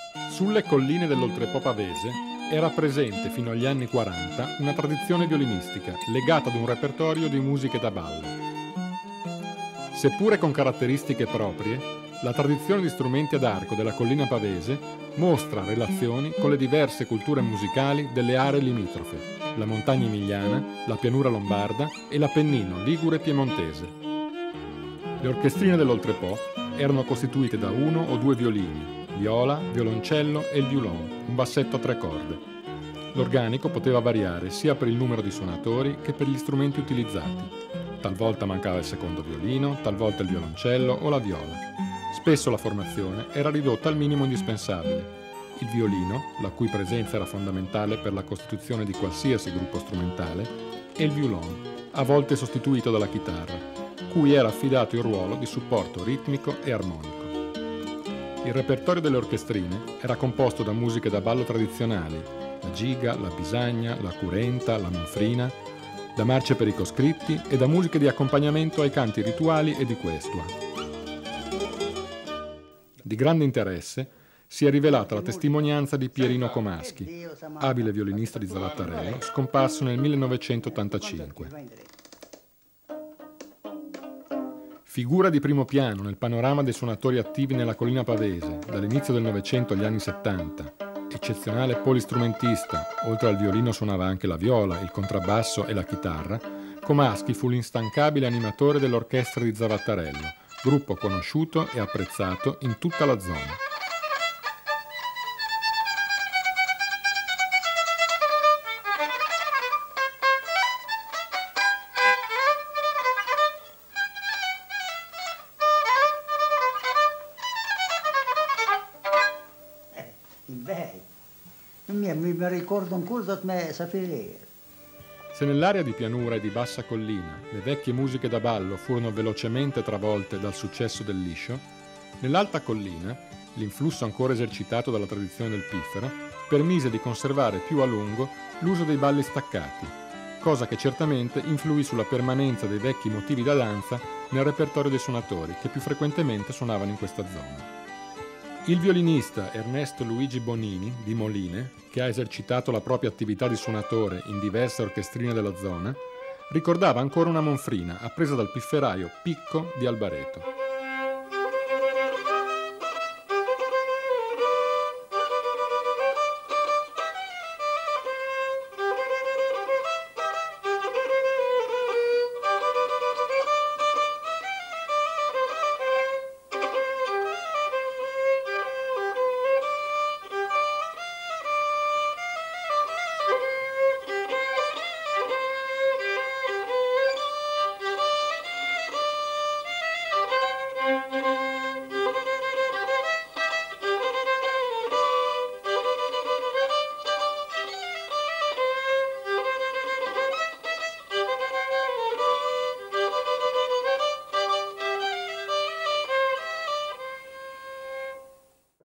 Sulle colline dell'Oltrepò pavese era presente fino agli anni 40 una tradizione violinistica legata ad un repertorio di musiche da ballo. Seppure con caratteristiche proprie, la tradizione di strumenti ad arco della collina pavese mostra relazioni con le diverse culture musicali delle aree limitrofe, la montagna emiliana, la pianura lombarda e l'Appennino ligure piemontese. Le orchestrine dell'Oltrepò erano costituite da 1 o 2 violini, viola, violoncello e il violon, un bassetto a 3 corde. L'organico poteva variare sia per il numero di suonatori che per gli strumenti utilizzati. Talvolta mancava il secondo violino, talvolta il violoncello o la viola. Spesso la formazione era ridotta al minimo indispensabile. Il violino, la cui presenza era fondamentale per la costituzione di qualsiasi gruppo strumentale, e il violon, a volte sostituito dalla chitarra, cui era affidato il ruolo di supporto ritmico e armonico. Il repertorio delle orchestrine era composto da musiche da ballo tradizionali, la giga, la bisagna, la curenta, la monfrina, da marce per i coscritti e da musiche di accompagnamento ai canti rituali e di questua. Di grande interesse si è rivelata la testimonianza di Pierino Comaschi, abile violinista di Zavattarello, scomparso nel 1985. Figura di primo piano nel panorama dei suonatori attivi nella collina pavese, dall'inizio del Novecento agli anni 70, eccezionale polistrumentista, oltre al violino suonava anche la viola, il contrabbasso e la chitarra, Comaschi fu l'instancabile animatore dell'orchestra di Zavattarello, gruppo conosciuto e apprezzato in tutta la zona. Mi ricordo ancora che mi sapeva. Se nell'area di pianura e di bassa collina le vecchie musiche da ballo furono velocemente travolte dal successo del liscio, nell'alta collina l'influsso ancora esercitato dalla tradizione del piffero permise di conservare più a lungo l'uso dei balli staccati, cosa che certamente influì sulla permanenza dei vecchi motivi da danza nel repertorio dei suonatori che più frequentemente suonavano in questa zona. Il violinista Ernesto Luigi Bonini, di Moline, che ha esercitato la propria attività di suonatore in diverse orchestrine della zona, ricordava ancora una monfrina appresa dal pifferaio Picco di Albareto.